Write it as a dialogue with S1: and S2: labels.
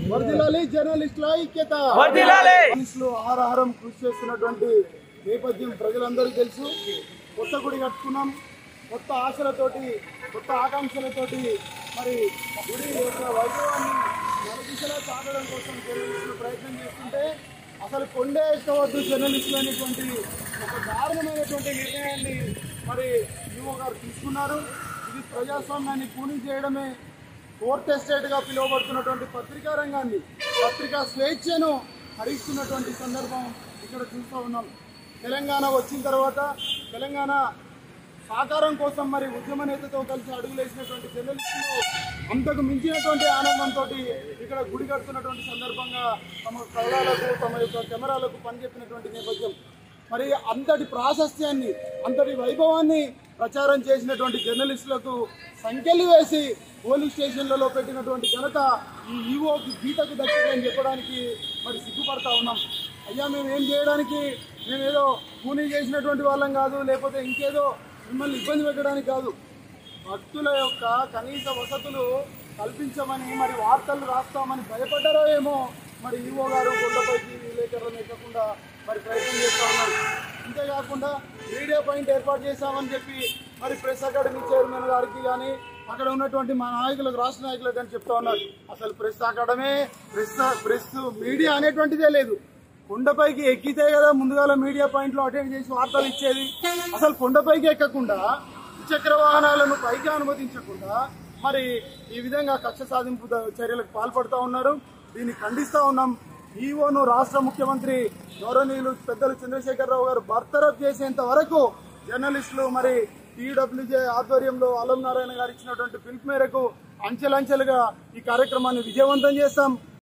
S1: వర్ధిల్లాలి జర్నలిస్టుల ఐక్యత. పోలీసులు ఆహారం కృషి చేస్తున్నటువంటి నేపథ్యం ప్రజలందరికీ తెలుసు. కొత్త గుడి కట్టుకున్నాం, కొత్త ఆశలతోటి, కొత్త ఆకాంక్షలతోటి మరి గుడి యొక్క వైభవాన్ని నలుదిశలా సాగడం కోసం జర్నలిస్టులు ప్రయత్నం చేస్తుంటే అసలు కొండే ఎక్కవద్దు జర్నలిస్టులు అనేటువంటి ఒక దారుణమైనటువంటి నిర్ణయాన్ని మరి యువ గారు తీసుకున్నారు. ఇది ప్రజాస్వామ్యాన్ని కూని చేయడమే. ఫోర్త్ ఎస్టేట్ గా పిలువబడుతున్నటువంటి పత్రికా రంగాన్ని, పత్రికా స్వేచ్ఛను హరిస్తున్నటువంటి సందర్భం ఇక్కడ చూస్తూ ఉన్నాం. తెలంగాణ వచ్చిన తర్వాత తెలంగాణ సాకారం కోసం మరి ఉద్యమ నేతతో కలిసి అడుగులేసినటువంటి జర్నలిస్టులు అంతకు మించినటువంటి ఆనందంతో ఇక్కడ గుడి కడుతున్నటువంటి సందర్భంగా తమ కళలకు, తమ యొక్క కెమెరాలకు పనిచెప్పినటువంటి నేపథ్యం. మరి అంతటి ప్రాశస్త్యాన్ని, అంతటి వైభవాన్ని ప్రచారం చేసినటువంటి జర్నలిస్టులకు సంఖ్యలు వేసి పోలీస్ స్టేషన్లలో పెట్టినటువంటి ఘనత ఈ ఈవోకి గీతకు దక్కిందని చెప్పడానికి మరి సిగ్గుపడతా ఉన్నాం. అయ్యా మేము ఏం చేయడానికి, మేమేదో కూనీ చేసినటువంటి వాళ్ళం కాదు, లేకపోతే ఇంకేదో మిమ్మల్ని ఇబ్బంది పెట్టడానికి కాదు. భక్తుల యొక్క కనీస వసతులు కల్పించమని మరి వార్తలు రాస్తామని భయపడ్డారో ఏమో మరి ఈవో గారు కొండపైకి విలేకరులను ఎక్కకుండా మరి ప్రయత్నం చేస్తూ ఉన్నారు. అంతేకాకుండా మీడియా పాయింట్ ఏర్పాటు చేశామని చెప్పి మరి ప్రెస్ అకాడమీ చైర్మన్ గారికి కానీ అక్కడ ఉన్నటువంటి మా నాయకులకు, రాష్ట్ర నాయకులకు కానీ చెప్తా ఉన్నారు. అసలు ప్రెస్ అకాడమీ, ప్రెస్ మీడియా అనేటువంటిదే లేదు. కొండపైకి ఎక్కితే కదా ముందుగాల మీడియా పాయింట్లో అటెండ్ చేసి వార్తలు ఇచ్చేది. అసలు కొండపైకి ఎక్కకుండా, ద్విచక్ర వాహనాలను పైకి అనుమతించకుండా మరి ఈ విధంగా కక్ష సాధింపు చర్యలకు పాల్పడుతూ ఉన్నారు. దీన్ని ఖండిస్తూ ఉన్నాం. ఈవోను రాష్ట్ర ముఖ్యమంత్రి గౌరవనీయులు పెద్దలు చంద్రశేఖరరావు గారు బర్తరఫ్ చేసేంత వరకు జర్నలిస్టులు మరి టీడబ్ల్యూజే ఆధ్వర్యంలో అలం నారాయణ గారు ఇచ్చినటువంటి పిలుపు మేరకు అంచెలంచెలుగా ఈ కార్యక్రమాన్ని విజయవంతం చేస్తాం.